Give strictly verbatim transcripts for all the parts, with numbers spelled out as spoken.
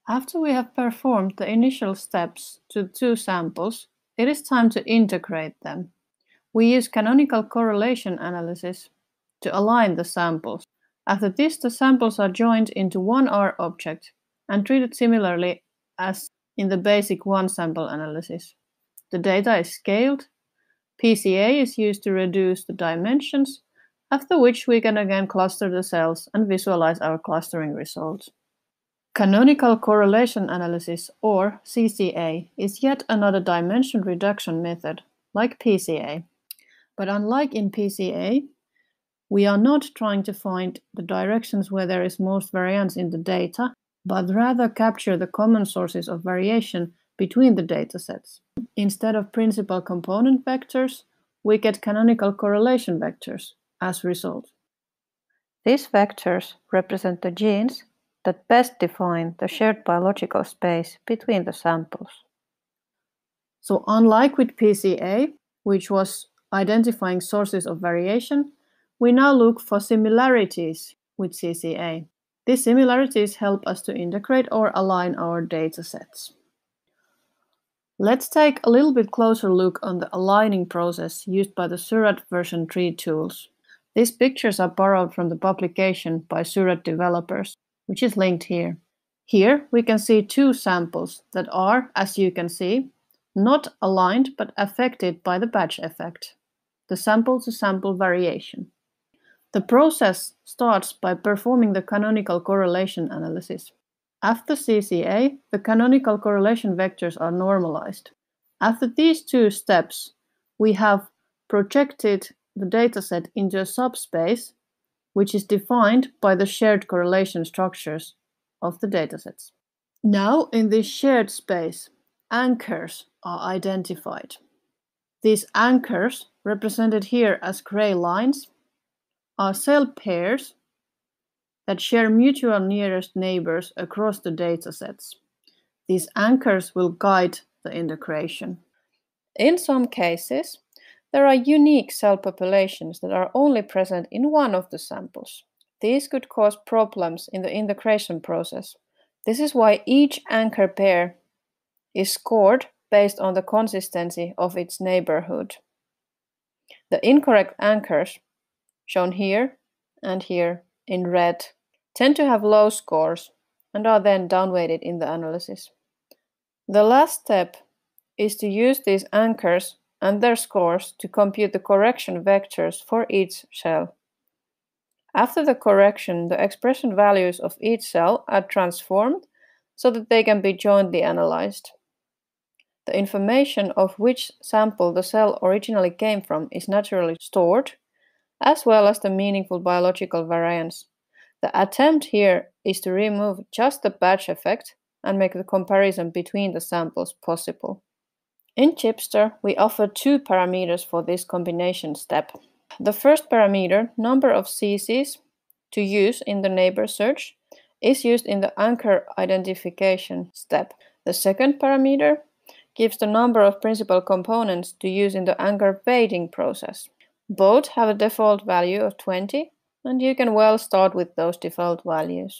After we have performed the initial steps to two samples, it is time to integrate them. We use canonical correlation analysis to align the samples. After this, the samples are joined into one R object and treated similarly as in the basic one-sample analysis. The data is scaled, P C A is used to reduce the dimensions, after which we can again cluster the cells and visualize our clustering results. Canonical correlation analysis, or C C A, is yet another dimension reduction method, like P C A. But unlike in P C A, we are not trying to find the directions where there is most variance in the data, but rather capture the common sources of variation between the datasets. Instead of principal component vectors, we get canonical correlation vectors as result. These vectors represent the genes that best define the shared biological space between the samples. So unlike with P C A, which was identifying sources of variation, we now look for similarities with C C A. These similarities help us to integrate or align our datasets. Let's take a little bit closer look on the aligning process used by the SURAT version three tools. These pictures are borrowed from the publication by SURAT developers, which is linked here. Here we can see two samples that are, as you can see, not aligned but affected by the batch effect, the sample-to-sample variation. The process starts by performing the canonical correlation analysis. After C C A, the canonical correlation vectors are normalized. After these two steps, we have projected the dataset into a subspace, which is defined by the shared correlation structures of the datasets. Now, in this shared space, anchors are identified. These anchors, represented here as gray lines, are cell pairs that share mutual nearest neighbors across the datasets. These anchors will guide the integration. In some cases, there are unique cell populations that are only present in one of the samples. These could cause problems in the integration process. This is why each anchor pair is scored based on the consistency of its neighborhood. The incorrect anchors, shown here and here in red, tend to have low scores and are then downweighted in the analysis. The last step is to use these anchors and their scores to compute the correction vectors for each cell. After the correction, the expression values of each cell are transformed so that they can be jointly analyzed. The information of which sample the cell originally came from is naturally stored, as well as the meaningful biological variance. The attempt here is to remove just the batch effect and make the comparison between the samples possible. In Chipster, we offer two parameters for this combination step. The first parameter, number of C Cs to use in the neighbor search, is used in the anchor identification step. The second parameter gives the number of principal components to use in the anchor weighting process. Both have a default value of twenty, and you can well start with those default values.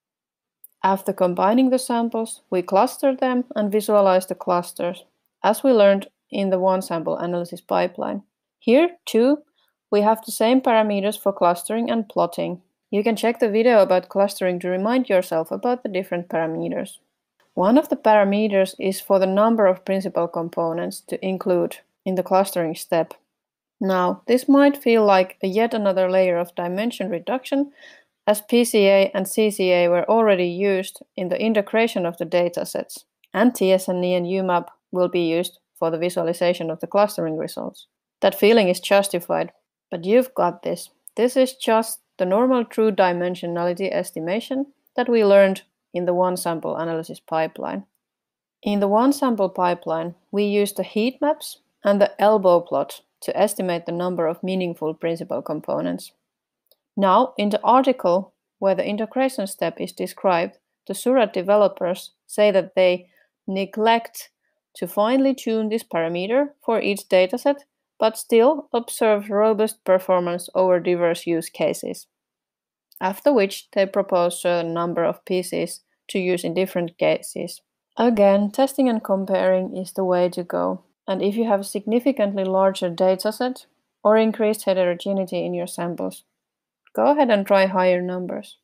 After combining the samples, we cluster them and visualize the clusters, as we learned in the one-sample analysis pipeline. Here, too, we have the same parameters for clustering and plotting. You can check the video about clustering to remind yourself about the different parameters. One of the parameters is for the number of principal components to include in the clustering step. Now, this might feel like a yet another layer of dimension reduction, as P C A and C C A were already used in the integration of the datasets, and T S N E and U MAP will be used for the visualization of the clustering results. That feeling is justified, but you've got this. This is just the normal true dimensionality estimation that we learned in the one-sample analysis pipeline. In the one-sample pipeline, we use the heat maps and the elbow plot to estimate the number of meaningful principal components. Now, in the article where the integration step is described, the SURAT developers say that they neglect to finely tune this parameter for each dataset, but still observe robust performance over diverse use cases. After which, they propose a certain number of pieces to use in different cases. Again, testing and comparing is the way to go. And if you have a significantly larger dataset or increased heterogeneity in your samples, go ahead and try higher numbers.